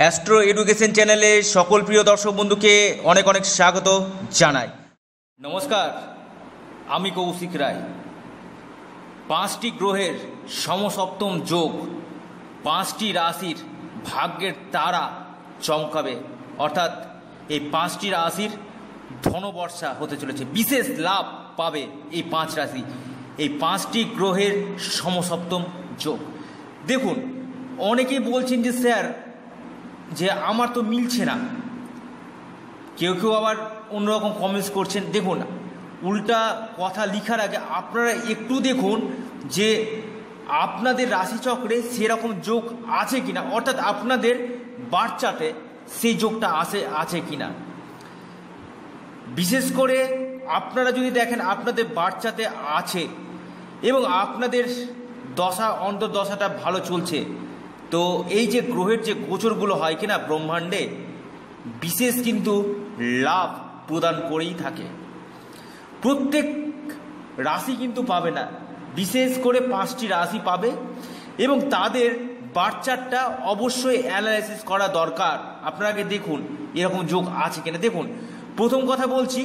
Astro education চ্যানেলে সকল প্রিয় দর্শক বন্ধুকে অনেক অনেক স্বাগত জানাই। নমস্কার, আমি কৌশিক রায়। 5টি গ্রহের সমসপ্তম যোগ 5টি রাশির ভাগ্যের তারা চমকাবে, অর্থাৎ এই 5টি রাশির ধনবর্ষা হতে চলেছে, বিশেষ লাভ পাবে এই 5 রাশি, এই 5টি গ্রহের সমসপ্তম যোগ। দেখুন, অনেকেই বলছেন যে স্যার যে আমার তো মিলছে না, কেউ কেউ আবার অন্যরকম কমেন্টস করছেন। দেখুন, উল্টা কথা লিখার আগে আপনারা একটু দেখুন যে আপনাদের রাশিচক্রে সেরকম যোগ আছে কিনা, অর্থাৎ আপনাদের বার্থ চার্টে সেই যোগটা আছে কিনা। বিশেষ করে আপনারা যদি দেখেন আপনাদের বার্থ চার্টে আছে এবং আপনাদের দশা অন্তর্দশাটা ভালো চলছে, তো এই যে গ্রহের যে গোচরগুলো হয় কিনা ব্রহ্মাণ্ডে, বিশেষ কিন্তু লাভ প্রদান করেই থাকে। প্রত্যেক রাশি কিন্তু পাবে না, বিশেষ করে 5টি রাশি পাবে এবং তাদের বার্থ চার্টটা অবশ্যই অ্যানালাইসিস করা দরকার। আপনাকে দেখুন এরকম যোগ আছে কিনা। দেখুন, প্রথম কথা বলছি,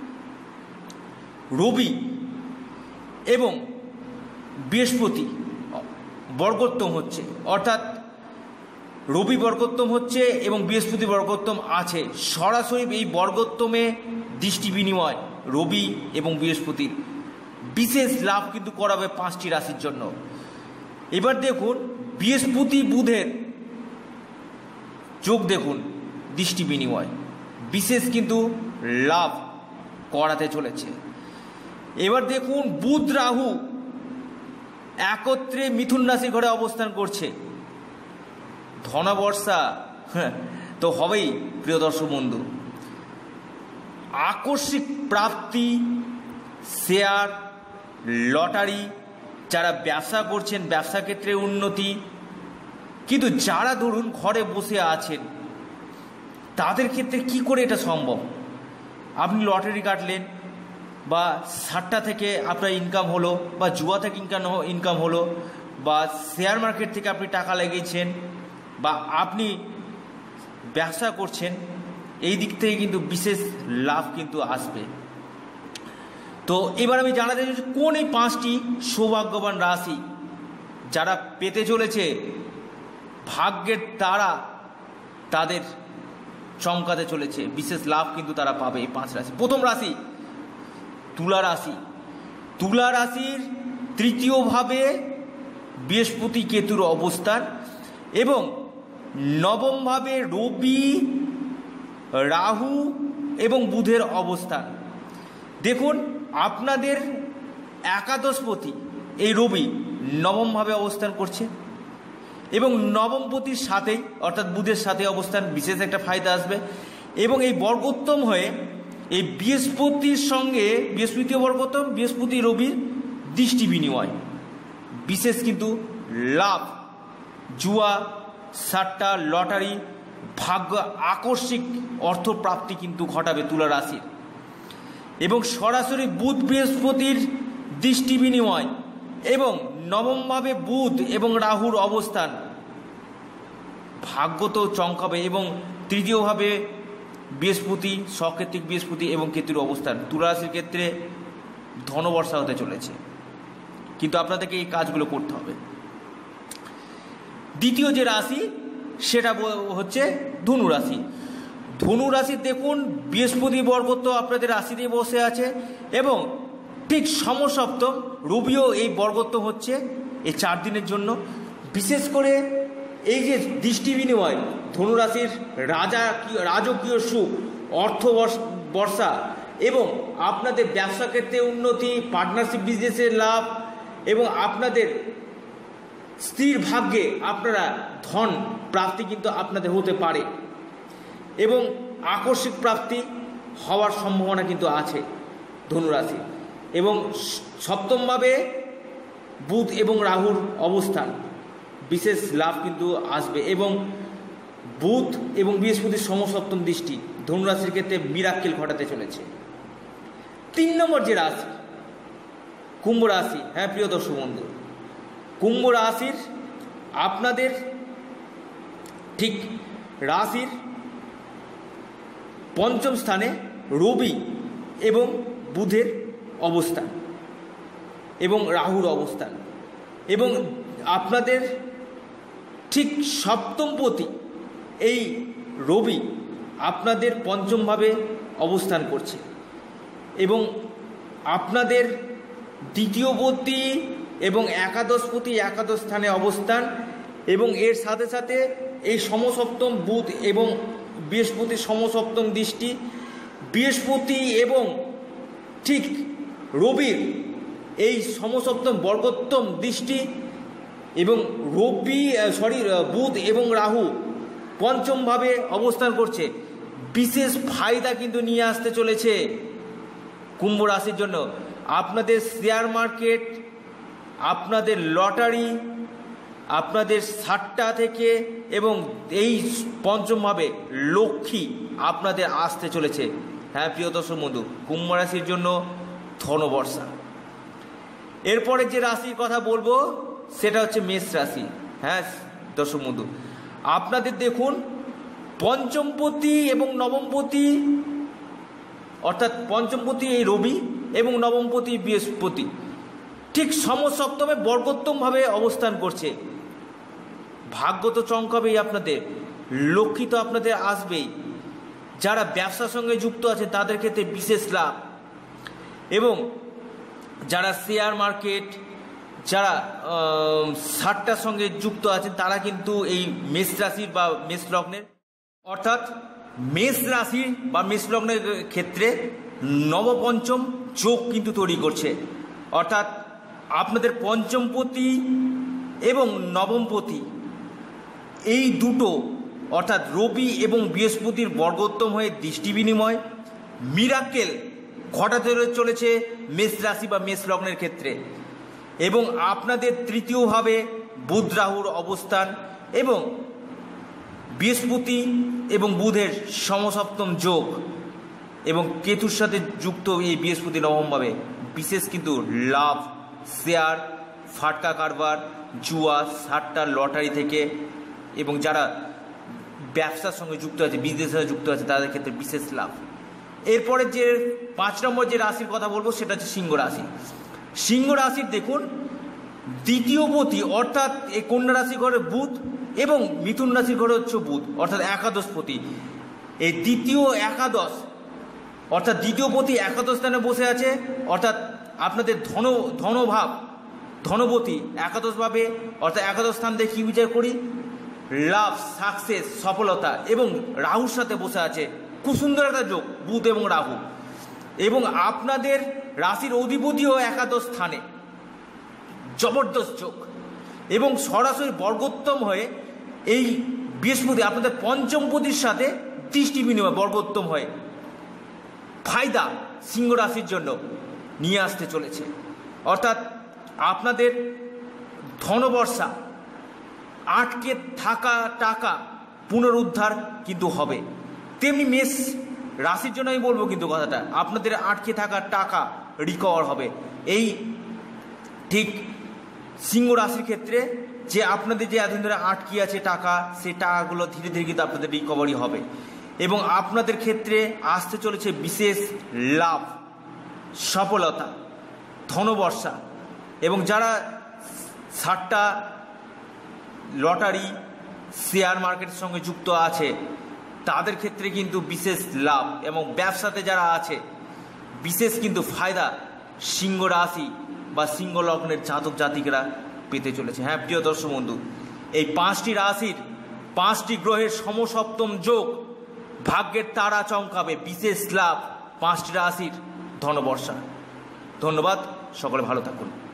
রবি এবং বৃহস্পতি বর্গোত্তম হচ্ছে, অর্থাৎ রবি বর্গোত্তম হচ্ছে এবং বৃহস্পতি বর্গোত্তম আছে। সরাসরি এই বর্গোত্তমে দৃষ্টি বিনিময় রবি এবং বৃহস্পতির বিশেষ লাভ কিন্তু করাবে 5টি রাশির জন্য। এবার দেখুন, বৃহস্পতি বুধের যোগ দেখুন, দৃষ্টি বিনিময় বিশেষ কিন্তু লাভ করাতে চলেছে। এবার দেখুন, বুধ রাহু একত্রে মিথুন রাশির ঘরে অবস্থান করছে, ধনবর্ষা তো হবেই প্রিয় দর্শক বন্ধু। আকস্মিক প্রাপ্তি, শেয়ার, লটারি, যারা ব্যবসা করছেন ব্যবসা ক্ষেত্রে উন্নতি। কিন্তু যারা ধরুন ঘরে বসে আছেন তাদের ক্ষেত্রে কি করে এটা সম্ভব? আপনি লটারি কাটলেন বা সাট্টা থেকে আপনার ইনকাম হলো বা জুয়া থেকে ইনকাম হলো বা শেয়ার মার্কেট থেকে আপনি টাকা লাগিয়েছেন বা আপনি ব্যবসা করছেন, এই দিক থেকে কিন্তু বিশেষ লাভ কিন্তু আসবে। তো এবার আমি জানাতে চাইছি কোন এই 5টি সৌভাগ্যবান রাশি যারা পেতে চলেছে ভাগ্যের তারা, তাদের চমকাতে চলেছে, বিশেষ লাভ কিন্তু তারা পাবে এই 5 রাশি। প্রথম রাশি তুলা রাশি। তুলা রাশির তৃতীয় ভাবে বৃহস্পতি কেতুর অবস্থান এবং নবম ভাবে রবি, রাহু এবং বুধের অবস্থান। দেখুন, আপনাদের একাদশপতি এই রবি নবম ভাবে অবস্থান করছে এবং নবমপতির সাথেই অর্থাৎ বুধের সাথে অবস্থান, বিশেষ একটা ফায়দা আসবে। এবং এই বর্গোত্তম হয়ে এই বৃহস্পতির সঙ্গে, বৃহস্পতিও বর্গোত্তম, বৃহস্পতি রবির দৃষ্টি বিনিময় বিশেষ কিন্তু লাভ, জুয়া, সাট্টা, লটারি, ভাগ্য, আকস্মিক অর্থপ্রাপ্তি কিন্তু ঘটাবে তুলা রাশির। এবং সরাসরি বুধ বৃহস্পতির দৃষ্টি বিনিময় এবং নবমভাবে বুধ এবং রাহুর অবস্থান ভাগ্য তো চমকাবে। এবং তৃতীয়ভাবে বৃহস্পতি, সক্ষেত্রিক বৃহস্পতি এবং কেতুর অবস্থান তুলা রাশির ক্ষেত্রে ধনবর্ষা হতে চলেছে, কিন্তু আপনাদেরকে এই কাজগুলো করতে হবে। দ্বিতীয় যে রাশি সেটা হচ্ছে ধনু রাশি। ধনু রাশি দেখুন, বৃহস্পতি বর্গোত্তম আপনাদের রাশিতে বসে আছে এবং ঠিক সমসপ্তম রবিও এই বর্গোত্তম হচ্ছে এই 4 দিনের জন্য। বিশেষ করে এই যে দৃষ্টি বিনিময়, ধনুরাশির রাজকীয় সুখ, অর্থ বর্ষা এবং আপনাদের ব্যবসা ক্ষেত্রে উন্নতি, পার্টনারশিপ বিজনেসের লাভ এবং আপনাদের স্থির ভাগ্যে আপনারা ধন প্রাপ্তি কিন্তু আপনাদের হতে পারে এবং আকস্মিক প্রাপ্তি হওয়ার সম্ভাবনা কিন্তু আছে ধনুরাশি। এবং সপ্তমভাবে বুধ এবং রাহুর অবস্থান বিশেষ লাভ কিন্তু আসবে এবং বুধ এবং বৃহস্পতির সমসপ্তম দৃষ্টি ধনুরাশির ক্ষেত্রে মিরাক্কেল ঘটাতে চলেছে। 3 নম্বর যে রাশি কুম্ভ রাশি। হ্যাঁ প্রিয় দর্শক বন্ধু, কুম্ভ রাশির আপনাদের ঠিক রাশির পঞ্চম স্থানে রবি এবং বুধের অবস্থান এবং রাহুর অবস্থান, এবং আপনাদের ঠিক সপ্তমপতি এই রবি আপনাদের পঞ্চমভাবে অবস্থান করছে, এবং আপনাদের দ্বিতীয়পতি এবং একাদশপতি একাদশ স্থানে অবস্থান, এবং এর সাথে সাথে এই সমসপ্তম বুধ এবং বৃহস্পতির সমসপ্তম দৃষ্টি, বৃহস্পতি এবং ঠিক রবির এই সমসপ্তম বর্গোত্তম দৃষ্টি, এবং বুধ এবং রাহু পঞ্চমভাবে অবস্থান করছে। বিশেষ ফায়দা কিন্তু নিয়ে আসতে চলেছে কুম্ভ রাশির জন্য। আপনাদের শেয়ার মার্কেট, আপনাদের লটারি, আপনাদের সাট্টা থেকে, এবং এই পঞ্চমভাবে লক্ষ্মী আপনাদের আসতে চলেছে। হ্যাঁ প্রিয় দর্শক বন্ধু, কুম্ভ রাশির জন্য ধনবর্ষা। এরপরে যে রাশির কথা বলবো সেটা হচ্ছে মেষ রাশি। হ্যাঁ দর্শক বন্ধু, আপনাদের দেখুন পঞ্চমপতি এবং নবমপতি, অর্থাৎ পঞ্চমপতি এই রবি এবং নবমপতি বৃহস্পতি ঠিক সমসপ্তমে বর্গোত্তমভাবে অবস্থান করছে। ভাগ্য তো চমকাবেই আপনাদের, লক্ষ্মী তো আপনাদের আসবেই। যারা ব্যবসার সঙ্গে যুক্ত আছে তাদের ক্ষেত্রে বিশেষ লাভ, এবং যারা শেয়ার মার্কেট, যারা সাট্টার সঙ্গে যুক্ত আছেন তারা কিন্তু এই মেষ রাশির বা মেষ লগ্নের, অর্থাৎ মেষ রাশির বা মেষ লগ্নের ক্ষেত্রে নবপঞ্চম যোগ কিন্তু তৈরি করছে। অর্থাৎ আপনাদের পঞ্চমপতি এবং নবমপতি এই দুটো, অর্থাৎ রবি এবং বৃহস্পতির বর্গোত্তম হয়ে দৃষ্টি বিনিময় মিরাকেল ঘটাতে চলেছে মেষ রাশি বা মেষ লগ্নের ক্ষেত্রে। এবং আপনাদের তৃতীয়ভাবে বুধ রাহুর অবস্থান এবং বৃহস্পতি এবং বুধের সমসপ্তম যোগ এবং কেতুর সাথে যুক্ত এই বৃহস্পতি নবমভাবে বিশেষ কিন্তু লাভ, শেয়ার, ফাটকা কারবার, জুয়া, সাট্টা, লটারি থেকে, এবং যারা ব্যবসার সঙ্গে যুক্ত আছে, বিজনেসের সাথে যুক্ত আছে তাদের ক্ষেত্রে বিশেষ লাভ। এরপরে যে 5 নম্বর যে রাশির কথা বলবো সেটা হচ্ছে সিংহ রাশি। সিংহ রাশির দেখুন দ্বিতীয়পতি, অর্থাৎ এই কন্যা রাশি ঘরে বুধ এবং মিথুন রাশির ঘরে হচ্ছে বুধ, অর্থাৎ একাদশপতি। এই দ্বিতীয় একাদশ, অর্থাৎ দ্বিতীয়পতি একাদশ স্থানে বসে আছে, অর্থাৎ আপনাদের ধনভাব ধনপতি একাদশভাবে, অর্থাৎ একাদশ স্থান দিয়ে কী বিচার করি, লাভ, সাকসেস, সফলতা, এবং রাহুর সাথে বসে আছে। খুব সুন্দর একটা যোগ বুধ এবং রাহু, এবং আপনাদের রাশির অধিপতিও একাদশ স্থানে, জবরদস্ত যোগ, এবং সরাসরি বর্গোত্তম হয়ে এই বৃহস্পতি আপনাদের পঞ্চমপতির সাথে দৃষ্টি বিনিময় বর্গোত্তম হয়ে ফায়দা সিংহ রাশির জন্য নিয়ে আসতে চলেছে। অর্থাৎ আপনাদের ধনবর্ষা, আটকে থাকা টাকা পুনরুদ্ধার কিন্তু হবে। তেমনি মেষ রাশির জন্য আমি বলবো কিন্তু কথাটা, আপনাদের আটকে থাকা টাকা রিকভার হবে। এই ঠিক সিংহ রাশির ক্ষেত্রে যে আপনাদের যে এতদিন ধরে আটকে আছে টাকা, সেই টাকাগুলো ধীরে ধীরে কিন্তু আপনাদের রিকভারি হবে, এবং আপনাদের ক্ষেত্রে আসতে চলেছে বিশেষ লাভ, সফলতা, ধনবর্ষা। এবং যারা সাট্টা, লটারি, শেয়ার মার্কেটের সঙ্গে যুক্ত আছে তাদের ক্ষেত্রে কিন্তু বিশেষ লাভ, এবং ব্যবসাতে যারা আছে বিশেষ কিন্তু ফায়দা সিংহ রাশি বা সিংহ লগ্নের জাতক জাতিকেরা পেতে চলেছে। হ্যাঁ প্রিয় দর্শক বন্ধু, এই 5টি রাশির 5টি গ্রহের সমসপ্তম যোগ ভাগ্যের তারা চমকাবে, বিশেষ লাভ, 5টি রাশির ধনবর্ষা। ধন্যবাদ, সকলে ভালো থাকুন।